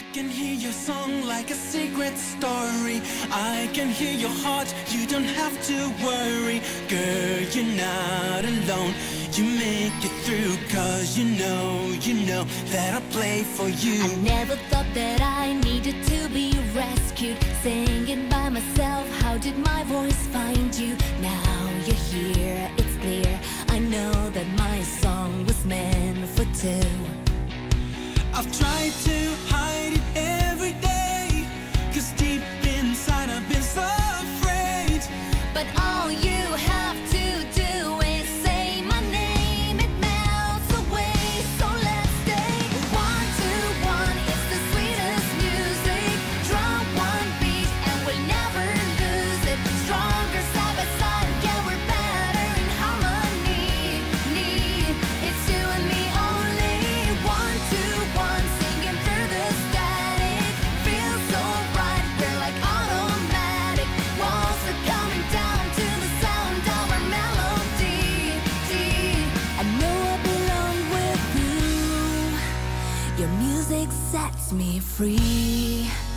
can hear your song like a secret story. I can hear your heart, you don't have to worry. Girl, you're not alone, you make it through. Cause you know that I'll play for you. I never thought that I needed to be rescued. Singing by myself, how did my voice find you? Now you're here, it's clear, I know that my song was meant for two. I've tried to hide it every day, cause deep inside I've been so afraid. But all you have to do is say my name, it melts away, so let's stay. 1-2-1 is the sweetest music. Drum one beat and we'll never lose it. Stronger side by side, yeah, we're better in harmony. It's you and me only. 1-2-1, singing through the static. Feels so right, we're like automatic. Walls are coming down to the sound of our melody. I know I belong with you. Your music sets me free.